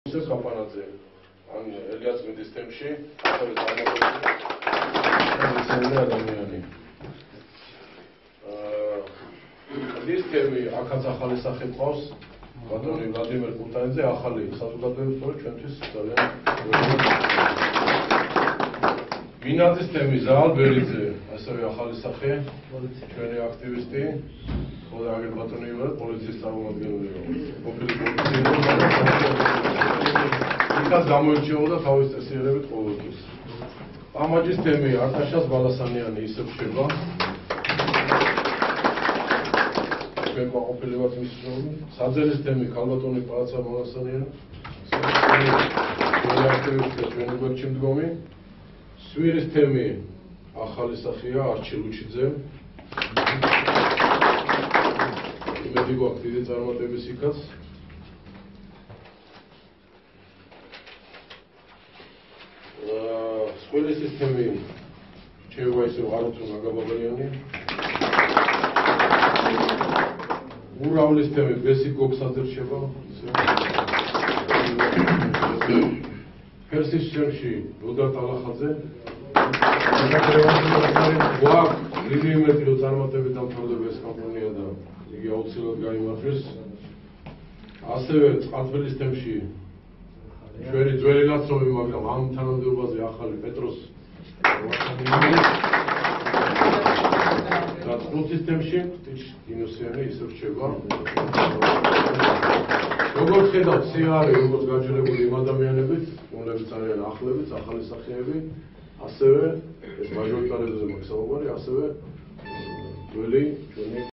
Kapanadze an Elias Mitis თემში ასევე წარმოგვიდგენია ადამიანი. ეს თემი აქაც ახალი სახე ყავს ბატონი ვლადიმერ კურტანიძე ახალი საზოგადოებრივი ჩვენთვის ძალიან მინაძის თემი ზაალ ბერიძე ასევე ახალი სახე ჩვენი აქტივისტი ხოდა აგერ ბატონი იულა პოლიციის წარმომადგენელი ყოფილი იქაც გამოირჩეოდა თავის წესიერებით ყოველთვის. ამაჯის თემი არტაშას ბალასანიანი ისევ შევა. ჩვენ ყოფილებად მისწრებული. საძელის თემი ქალბატონი პალაცა ბალასანიანი. ჩვენი აქტივისტი ჩვენი გვერდში მდგომი. სვირის თემი ახალი სახეა არჩილ ლუჩიძე. იმედი გვაქვს დიდი წარმატების იქაც. სკოლის სისტემი შეიძლება ისე არ უწო ნაგაბაბალიანი. ურავლის თემი ბესი გოგსაძე რჩება. ფერსის შემში როდარ ტალახაძე. გვაქვს დიდი იმედი რომ წარმატებით დამთავრდება ეს კამპანია და იგი აუცილებლად გაიმართოს. ასევე წყალთბილის თემში ჩვენი ძველი ნაცნობი, მაგრამ ამ თანამდებობაზე ახალი პეტროს და წყულ სისტემში ინოსიანი ისე რჩება. როგორც ხედავთ, სიარე როგორც გაჯერებული იმ ადამიანებით, რომლებიც არიან ახლებით, ახალი სახეები, ასევე ეს მაჟორიტარიზმზე მაქსიმუმი, ასევე ძველი ჩვენი